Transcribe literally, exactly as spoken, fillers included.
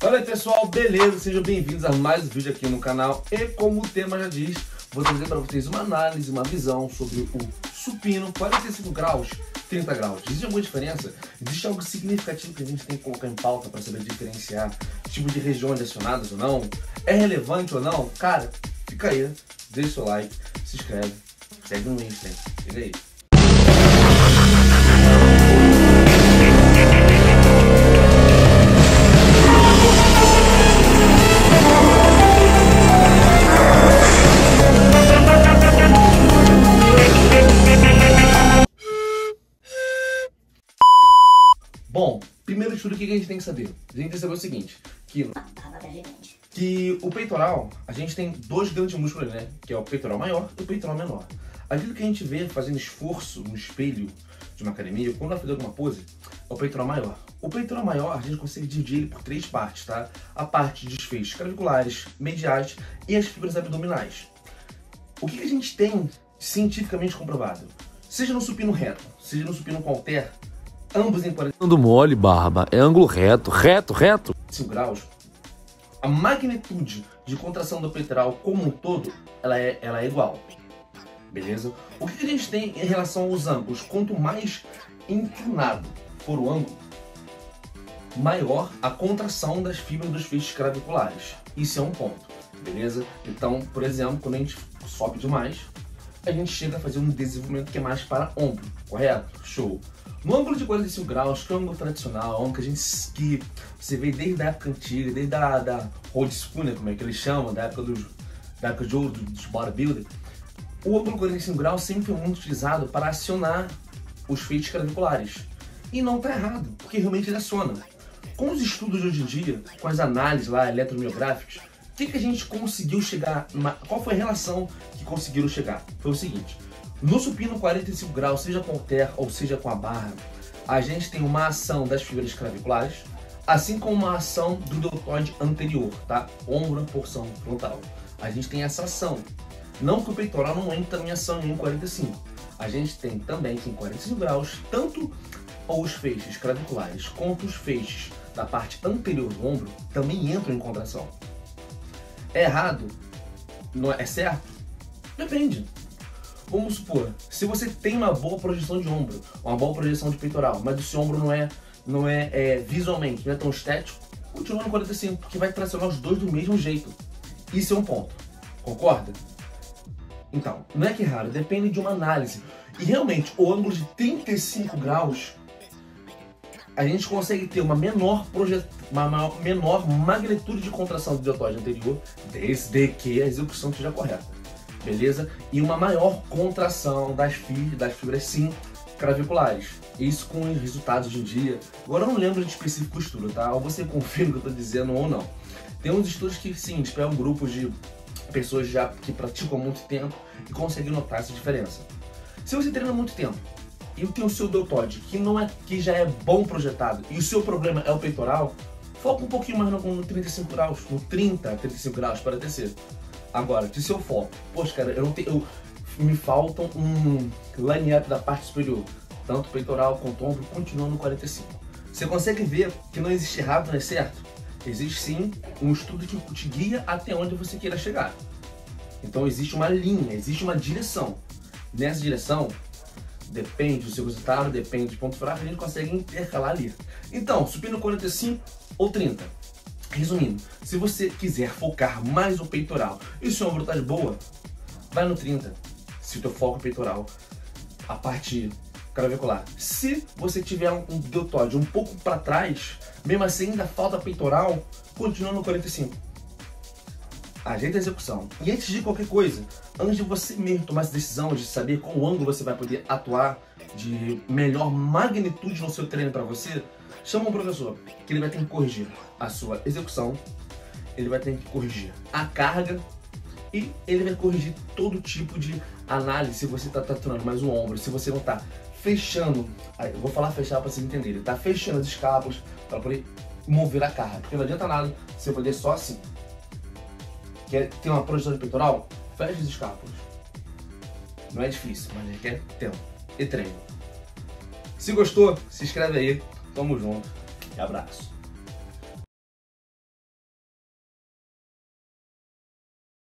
Fala aí pessoal, beleza? Sejam bem-vindos a mais um vídeo aqui no canal. E como o tema já diz, vou trazer para vocês uma análise, uma visão sobre o supino quarenta e cinco graus, trinta graus. Existe alguma diferença? Existe algo significativo que a gente tem que colocar em pauta para saber diferenciar tipo de regiões acionadas ou não? É relevante ou não? Cara, fica aí, deixa o seu like, se inscreve, segue no Insta, hein? Liga aí. Bom, primeiro de tudo, o que a gente tem que saber? A gente tem que saber o seguinte, que, que o peitoral, a gente tem dois grandes músculos, né? Que é o peitoral maior e o peitoral menor. Aquilo que a gente vê fazendo esforço no espelho de uma academia, quando vai fazer alguma pose, é o peitoral maior. O peitoral maior, a gente consegue dividir ele por três partes, tá? A parte de desfechos claviculares, mediais e as fibras abdominais. O que a gente tem cientificamente comprovado? Seja no supino reto, seja no supino com halter, ambos em quarenta Ando mole, barba. É ângulo reto, reto, reto. e cinco graus, a magnitude de contração do peitoral como um todo, ela é, ela é igual. Beleza? O que a gente tem em relação aos ângulos? Quanto mais inclinado for o ângulo, maior a contração das fibras dos feixes claviculares. Isso é um ponto. Beleza? Então, por exemplo, quando a gente sobe demais, a gente chega a fazer um desenvolvimento que é mais para ombro. Correto? Show! No ângulo de quarenta e cinco graus, que é o ângulo tradicional, ângulo que a gente que você vê desde a época antiga, desde a da old school, né, como é que eles chamam, da época dos da época de ouro dos bodybuilders, o ângulo quarenta e cinco graus sempre foi muito utilizado para acionar os feixes claviculares. E não está errado, porque realmente ele aciona. Com os estudos de hoje em dia, com as análises lá eletromiográficas, o que, que a gente conseguiu chegar, qual foi a relação que conseguiram chegar? Foi o seguinte: no supino quarenta e cinco graus, seja com halter ou seja com a barra, a gente tem uma ação das fibras claviculares, assim como uma ação do deltoide anterior, tá? Ombro na porção frontal. A gente tem essa ação. Não que o peitoral não entre em ação em quarenta e cinco. A gente tem também que em quarenta e cinco graus, tanto os feixes claviculares quanto os feixes da parte anterior do ombro também entram em contração. É errado? Não é, é certo? Depende. Vamos supor, se você tem uma boa projeção de ombro, uma boa projeção de peitoral, mas o seu ombro não é, não é, é visualmente, não é tão estético, continua no quarenta e cinco, porque vai tracionar os dois do mesmo jeito. Isso é um ponto. Concorda? Então, não é que é raro, depende de uma análise. E realmente, o ângulo de trinta e cinco graus, a gente consegue ter uma menor, projet... uma maior, menor magnitude de contração do deltoide anterior, desde que a execução esteja correta. Beleza? E uma maior contração das fibras, das fibras sim, claviculares. Isso com os resultados de um dia. Agora eu não lembro de específico estudo, tá? Ou você confirma o que eu estou dizendo ou não. Tem uns estudos que sim, eles pegam grupos de pessoas já que praticam há muito tempo e conseguem notar essa diferença. Se você treina há muito tempo e tem o seu deltoide que, não é, que já é bom projetado e o seu problema é o peitoral, foca um pouquinho mais no, no trinta e cinco graus, no trinta, trinta e cinco graus para descer. Agora, se seu foco, poxa cara, eu não tenho, eu, me faltam um line-up da parte superior, tanto peitoral quanto ombro, continua no quarenta e cinco. Você consegue ver que não existe errado, não é certo? Existe sim um estudo que te guia até onde você queira chegar. Então existe uma linha, existe uma direção. Nessa direção, depende do seu resultado, depende de ponto fraco, a gente consegue intercalar ali. Então, supino quarenta e cinco ou trinta. Resumindo, se você quiser focar mais o peitoral e o seu ombro está de boa, vai no trinta, se o teu foco é peitoral, a parte clavicular. Se você tiver um deltoide um pouco para trás, mesmo assim ainda falta peitoral, continua no quarenta e cinco. Ajeita a execução. E antes de qualquer coisa, antes de você mesmo tomar essa decisão de saber qual ângulo você vai poder atuar de melhor magnitude no seu treino para você, chama um professor, que ele vai ter que corrigir a sua execução, ele vai ter que corrigir a carga e ele vai corrigir todo tipo de análise, se você está tracionando mais o ombro, se você não está fechando, eu vou falar fechar para vocês entenderem, está fechando as escápulas para poder mover a carga, porque não adianta nada você poder só assim. Quer ter uma projeção de peitoral? Fecha as escápulas. Não é difícil, mas requer tempo e treino. Se gostou, se inscreve aí. Tamo junto e abraço.